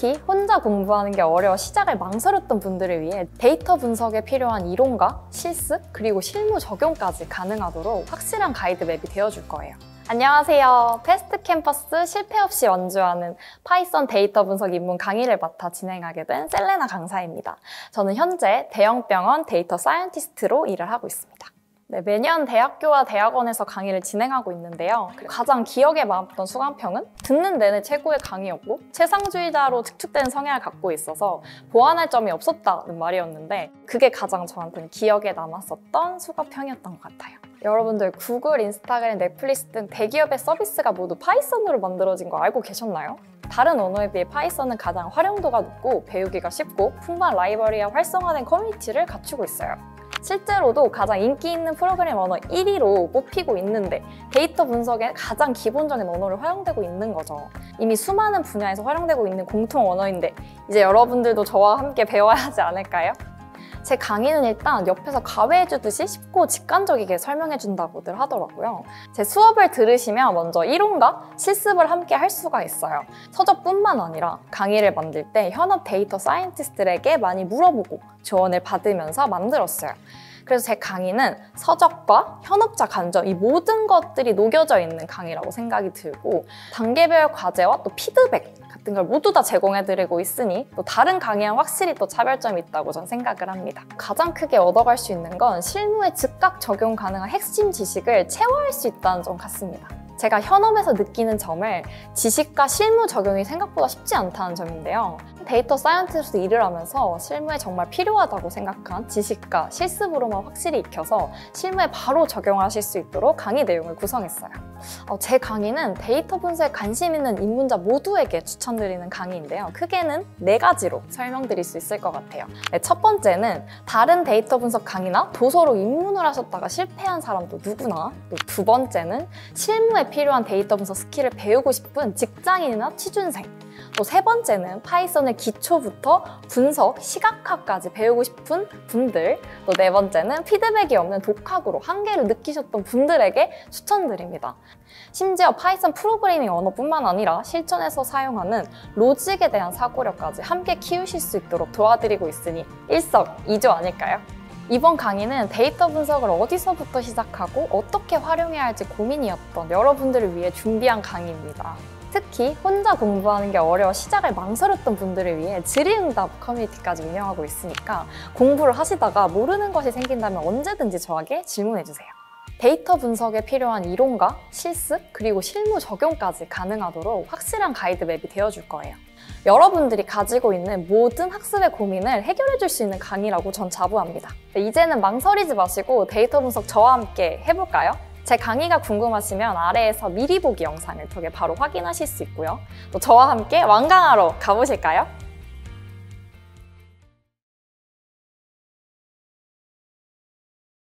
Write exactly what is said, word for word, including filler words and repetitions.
특히 혼자 공부하는 게 어려워 시작을 망설였던 분들을 위해 데이터 분석에 필요한 이론과 실습, 그리고 실무 적용까지 가능하도록 확실한 가이드맵이 되어줄 거예요. 안녕하세요. 패스트 캠퍼스 실패 없이 완주하는 파이썬 데이터 분석 입문 강의를 맡아 진행하게 된 셀레나 강사입니다. 저는 현재 대형 병원 데이터 사이언티스트로 일을 하고 있습니다. 네, 매년 대학교와 대학원에서 강의를 진행하고 있는데요. 가장 기억에 남았던 수강평은 듣는 내내 최고의 강의였고 최상주의자로 측축된 성향을 갖고 있어서 보완할 점이 없었다는 말이었는데 그게 가장 저한테는 기억에 남았었던 수강평이었던 것 같아요. 여러분들 구글, 인스타그램, 넷플릭스 등 대기업의 서비스가 모두 파이썬으로 만들어진 거 알고 계셨나요? 다른 언어에 비해 파이썬은 가장 활용도가 높고 배우기가 쉽고 풍부한 라이브러리와 활성화된 커뮤니티를 갖추고 있어요. 실제로도 가장 인기 있는 프로그램 언어 일 위로 뽑히고 있는데 데이터 분석에 가장 기본적인 언어로 활용되고 있는 거죠. 이미 수많은 분야에서 활용되고 있는 공통 언어인데 이제 여러분들도 저와 함께 배워야 하지 않을까요? 제 강의는 일단 옆에서 가외해주듯이 쉽고 직관적이게 설명해준다고들 하더라고요. 제 수업을 들으시면 먼저 이론과 실습을 함께 할 수가 있어요. 서적뿐만 아니라 강의를 만들 때 현업 데이터 사이언티스트들에게 많이 물어보고 조언을 받으면서 만들었어요. 그래서 제 강의는 서적과 현업자 관점 이 모든 것들이 녹여져 있는 강의라고 생각이 들고 단계별 과제와 또 피드백 같은 걸 모두 다 제공해드리고 있으니 또 다른 강의와 확실히 또 차별점이 있다고 전 생각을 합니다. 가장 크게 얻어갈 수 있는 건 실무에 즉각 적용 가능한 핵심 지식을 체화할 수 있다는 점 같습니다. 제가 현업에서 느끼는 점을 지식과 실무 적용이 생각보다 쉽지 않다는 점인데요. 데이터 사이언티스트 일을 하면서 실무에 정말 필요하다고 생각한 지식과 실습으로만 확실히 익혀서 실무에 바로 적용하실 수 있도록 강의 내용을 구성했어요. 어, 제 강의는 데이터 분석에 관심 있는 입문자 모두에게 추천드리는 강의인데요. 크게는 네 가지로 설명드릴 수 있을 것 같아요. 네, 첫 번째는 다른 데이터 분석 강의나 도서로 입문을 하셨다가 실패한 사람도 누구나, 또 두 번째는 실무에 필요한 데이터 분석 스킬을 배우고 싶은 직장인이나 취준생, 또 세 번째는 파이썬의 기초부터 분석, 시각화까지 배우고 싶은 분들, 또 네 번째는 피드백이 없는 독학으로 한계를 느끼셨던 분들에게 추천드립니다. 심지어 파이썬 프로그래밍 언어뿐만 아니라 실전에서 사용하는 로직에 대한 사고력까지 함께 키우실 수 있도록 도와드리고 있으니 일석이조 아닐까요? 이번 강의는 데이터 분석을 어디서부터 시작하고 어떻게 활용해야 할지 고민이었던 여러분들을 위해 준비한 강의입니다. 특히 혼자 공부하는 게 어려워 시작을 망설였던 분들을 위해 질의응답 커뮤니티까지 운영하고 있으니까 공부를 하시다가 모르는 것이 생긴다면 언제든지 저에게 질문해주세요. 데이터 분석에 필요한 이론과 실습, 그리고 실무 적용까지 가능하도록 확실한 가이드맵이 되어줄 거예요. 여러분들이 가지고 있는 모든 학습의 고민을 해결해 줄 수 있는 강의라고 전 자부합니다. 이제는 망설이지 마시고 데이터 분석 저와 함께 해볼까요? 제 강의가 궁금하시면 아래에서 미리 보기 영상을 통해 바로 확인하실 수 있고요. 또 저와 함께 완강하러 가보실까요?